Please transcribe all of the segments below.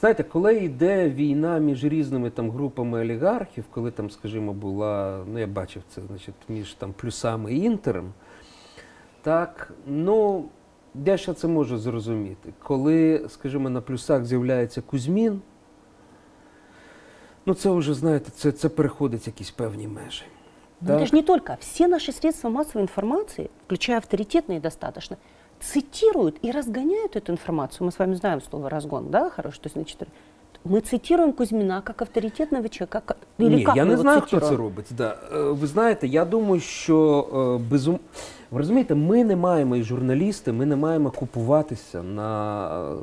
Знаєте, коли йде війна між різними там групами олігархів, коли там, скажімо, була, ну я бачив це, значить, між там Плюсами і Інтером, так, ну, я ще це можу зрозуміти. Коли, скажімо, на Плюсах з'являється Кузьмін, ну це вже, знаєте, це переходить якісь певні межі. Но это же не только. Все наши средства массовой информации, включая авторитетные достаточно, цитируют и разгоняют эту информацию. Мы с вами знаем слово «разгон», да, хорошо? То есть, значит, мы цитируем Кузьмина как авторитетного человека. Как, или Ні, как я мы не его знаю, цитируем? хто це робить. Да. Ви знаєте, я думаю, що ви розумієте, ми не маємо, і журналісти, ми не маємо купуватися на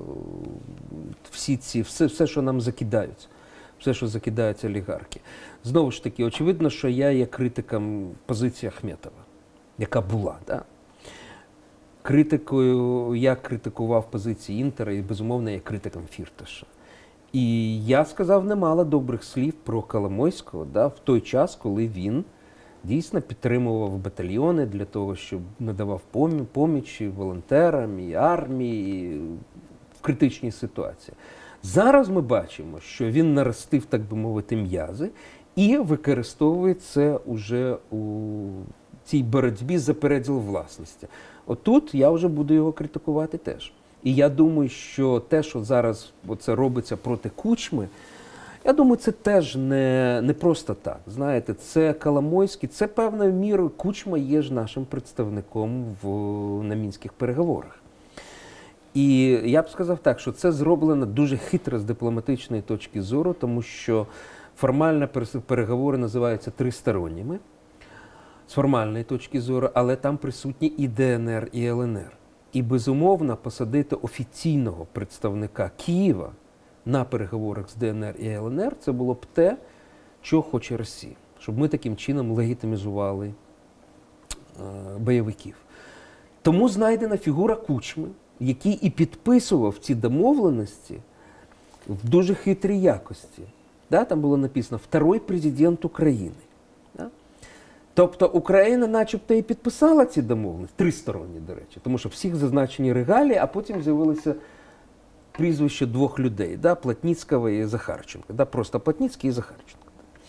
все, що нам закидають. Все, що закидають олігархи. Знову ж таки, очевидно, що я є критиком позиції Ахметова, яка була. Да? Критикою, я критикував позиції Інтера і, безумовно, я критиком Фірташа. І я сказав немало добрих слів про Коломойського, да, в той час, коли він дійсно підтримував батальйони для того, щоб надавав поміч і волонтерам, і армії, і в критичній ситуації. Зараз ми бачимо, що він наростив, так би мовити, м'язи і використовує це уже у цій боротьбі за переділ власності. Отут я вже буду його критикувати теж. І я думаю, що те, що зараз оце робиться проти Кучми, я думаю, це теж не просто так. Знаєте, це Коломойський, це певною мірою Кучма є ж нашим представником на мінських переговорах. І я б сказав так, що це зроблено дуже хитро з дипломатичної точки зору, тому що формально переговори називаються тристоронніми, з формальної точки зору, але там присутні і ДНР, і ЛНР. І, безумовно, посадити офіційного представника Києва на переговорах з ДНР і ЛНР – це було б те, що хоче Росія. Щоб ми таким чином легітимізували бойовиків. Тому знайдена фігура Кучми, який і підписував ці домовленості в дуже хитрій якості. Да, там було написано «Второй президент України». Да? Тобто Україна начебто і підписала ці домовленості, тристоронні, до речі, тому що всіх зазначені регалії, а потім з'явилося прізвище двох людей, да, Плотніцького і Захарченка, да, просто Плотніцький і Захарченко.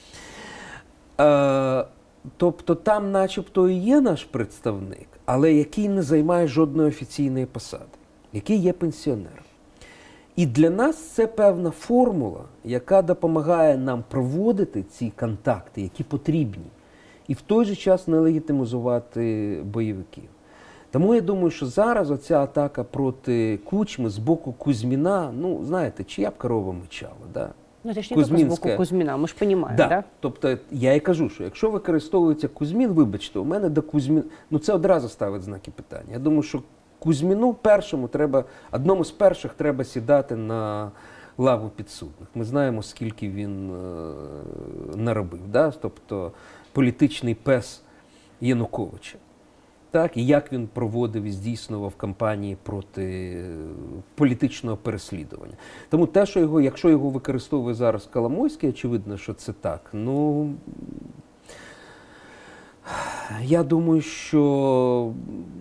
Тобто там начебто і є наш представник, але який не займає жодної офіційної посади, який є пенсіонером. І для нас це певна формула, яка допомагає нам проводити ці контакти, які потрібні, і в той же час не легітимізувати бойовиків. Тому я думаю, що зараз оця атака проти Кучми з боку Кузьміна, ну, знаєте, чия б корова мичала, да? Ну, это же не только с боку Кузьмина, мы же понимаем, да? Тобто я і кажу, що якщо використовується Кузьмін, вибачте, у мене до Кузьміна, ну це одразу ставить знаки питання. Я думаю, що Кузьміну одному з перших треба сідати на лаву підсудних. Ми знаємо, скільки він наробив, да? Тобто політичний пес Януковича. Так, і як він проводив і здійснював кампанії проти політичного переслідування. Тому те, що якщо його використовує зараз Коломойський, очевидно, що це так. Ну, я думаю, що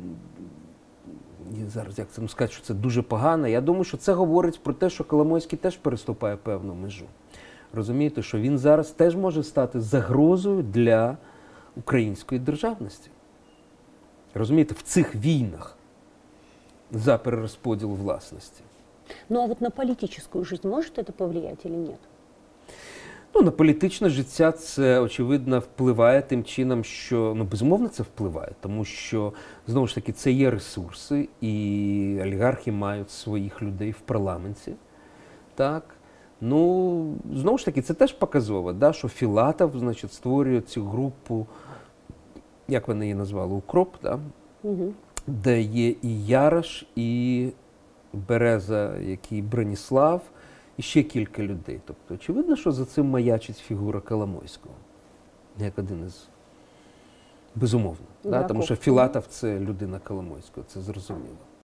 зараз, як це сказати, що це дуже погано. Я думаю, що це говорить про те, що Коломойський теж переступає певну межу. Розумієте, що він зараз теж може стати загрозою для української державності. Розумієте, в цих війнах за перерозподіл власності. Ну а вот на политическую жизнь может это повлиять или нет? Ну, на політичне життя це, очевидно, впливає тим чином, що, ну, безумовно, це впливає, тому що, знову ж таки, це є ресурси, і олігархи мають своїх людей в парламенті, так. Ну, знову ж таки, це теж показово, да, що Філатов, значить, створює цю групу, як вони її назвали, «Укроп», да? Де є і Ярош, і Береза, який Броніслав, і ще кілька людей. Тобто, очевидно, що за цим маячить фігура Коломойського, як один із, безумовно. Да? Тому що Філатов – це людина Коломойського, це зрозуміло.